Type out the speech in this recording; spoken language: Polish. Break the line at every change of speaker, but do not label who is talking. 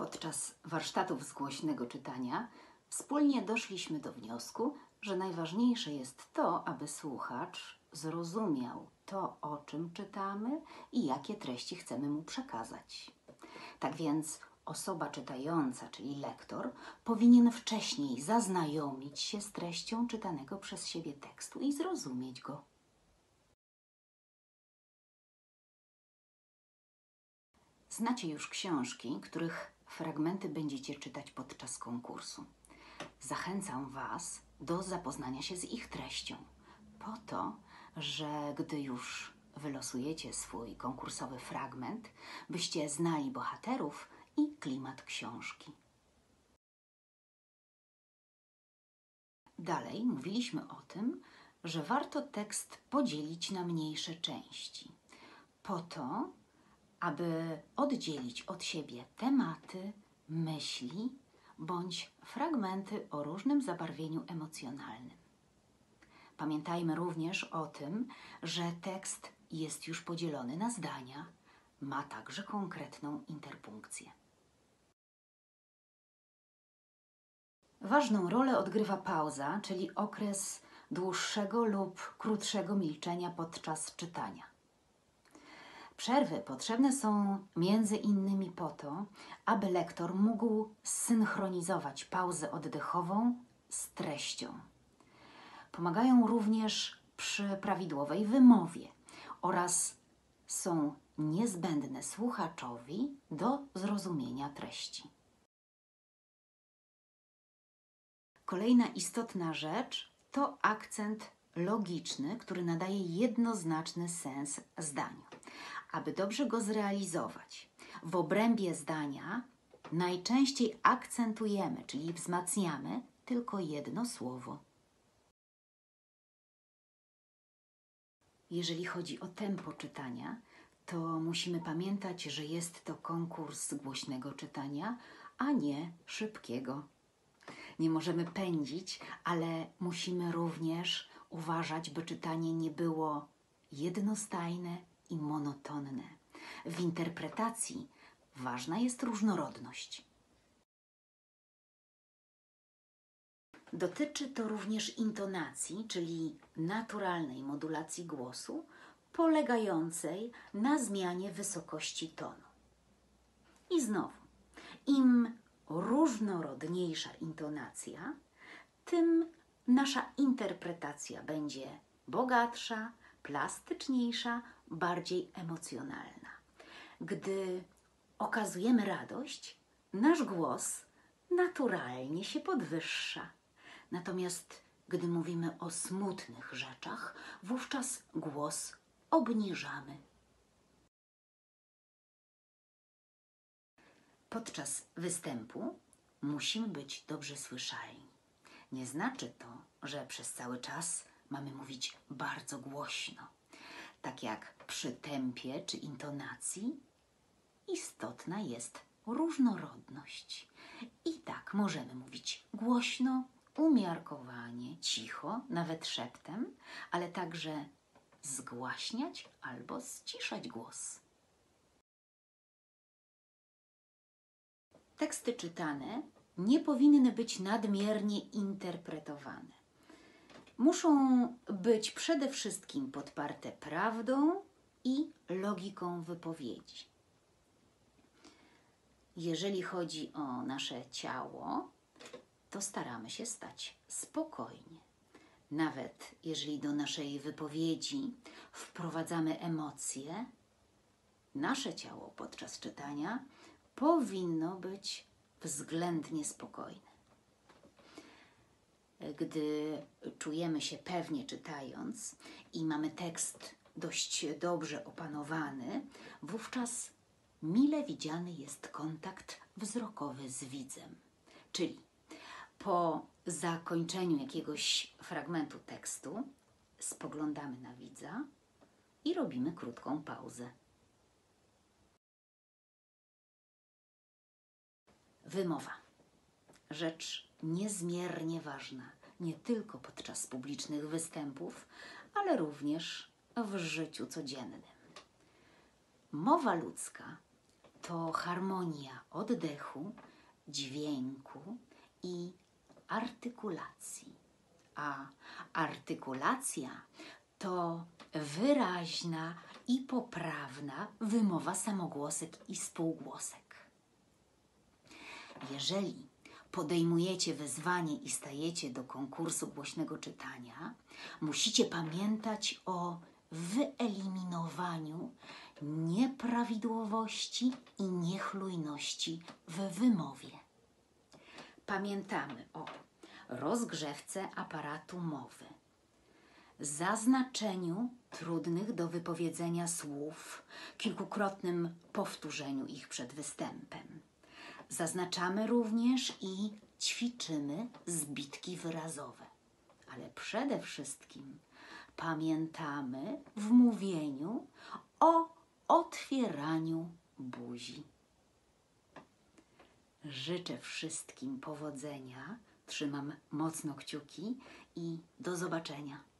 Podczas warsztatów z głośnego czytania wspólnie doszliśmy do wniosku, że najważniejsze jest to, aby słuchacz zrozumiał to, o czym czytamy i jakie treści chcemy mu przekazać. Tak więc osoba czytająca, czyli lektor, powinien wcześniej zaznajomić się z treścią czytanego przez siebie tekstu i zrozumieć go. Znacie już książki, których fragmenty będziecie czytać podczas konkursu. Zachęcam Was do zapoznania się z ich treścią, po to, że gdy już wylosujecie swój konkursowy fragment, byście znali bohaterów i klimat książki. Dalej mówiliśmy o tym, że warto tekst podzielić na mniejsze części, po to, aby oddzielić od siebie tematy, myśli bądź fragmenty o różnym zabarwieniu emocjonalnym. Pamiętajmy również o tym, że tekst jest już podzielony na zdania, ma także konkretną interpunkcję. Ważną rolę odgrywa pauza, czyli okres dłuższego lub krótszego milczenia podczas czytania. Przerwy potrzebne są między innymi po to, aby lektor mógł zsynchronizować pauzę oddechową z treścią. Pomagają również przy prawidłowej wymowie oraz są niezbędne słuchaczowi do zrozumienia treści. Kolejna istotna rzecz to akcent logiczny, który nadaje jednoznaczny sens zdaniu. Aby dobrze go zrealizować, w obrębie zdania najczęściej akcentujemy, czyli wzmacniamy tylko jedno słowo. Jeżeli chodzi o tempo czytania, to musimy pamiętać, że jest to konkurs głośnego czytania, a nie szybkiego. Nie możemy pędzić, ale musimy również uważać, by czytanie nie było jednostajne i monotonne. W interpretacji ważna jest różnorodność. Dotyczy to również intonacji, czyli naturalnej modulacji głosu, polegającej na zmianie wysokości tonu. I znowu, im różnorodniejsza intonacja, tym nasza interpretacja będzie bogatsza, plastyczniejsza, bardziej emocjonalna. Gdy okazujemy radość, nasz głos naturalnie się podwyższa. Natomiast gdy mówimy o smutnych rzeczach, wówczas głos obniżamy. Podczas występu musimy być dobrze słyszalni. Nie znaczy to, że przez cały czas mamy mówić bardzo głośno. Tak jak przy tempie czy intonacji, istotna jest różnorodność. I tak możemy mówić głośno, umiarkowanie, cicho, nawet szeptem, ale także zgłaśniać albo zciszać głos. Teksty czytane nie powinny być nadmiernie interpretowane. Muszą być przede wszystkim podparte prawdą i logiką wypowiedzi. Jeżeli chodzi o nasze ciało, to staramy się stać spokojnie. Nawet jeżeli do naszej wypowiedzi wprowadzamy emocje, nasze ciało podczas czytania powinno być względnie spokojne. Gdy czujemy się pewnie czytając i mamy tekst dość dobrze opanowany, wówczas mile widziany jest kontakt wzrokowy z widzem. Czyli po zakończeniu jakiegoś fragmentu tekstu spoglądamy na widza i robimy krótką pauzę. Wymowa. Rzecz niezmiernie ważna, nie tylko podczas publicznych występów, ale również w życiu codziennym. Mowa ludzka to harmonia oddechu, dźwięku i artykulacji. A artykulacja to wyraźna i poprawna wymowa samogłosek i spółgłosek. Jeżeli podejmujecie wyzwanie i stajecie do konkursu głośnego czytania, musicie pamiętać o wyeliminowaniu nieprawidłowości i niechlujności w wymowie. Pamiętamy o rozgrzewce aparatu mowy, zaznaczeniu trudnych do wypowiedzenia słów, kilkukrotnym powtórzeniu ich przed występem. Zaznaczamy również i ćwiczymy zbitki wyrazowe, ale przede wszystkim pamiętamy w mówieniu o otwieraniu buzi. Życzę wszystkim powodzenia, trzymam mocno kciuki i do zobaczenia.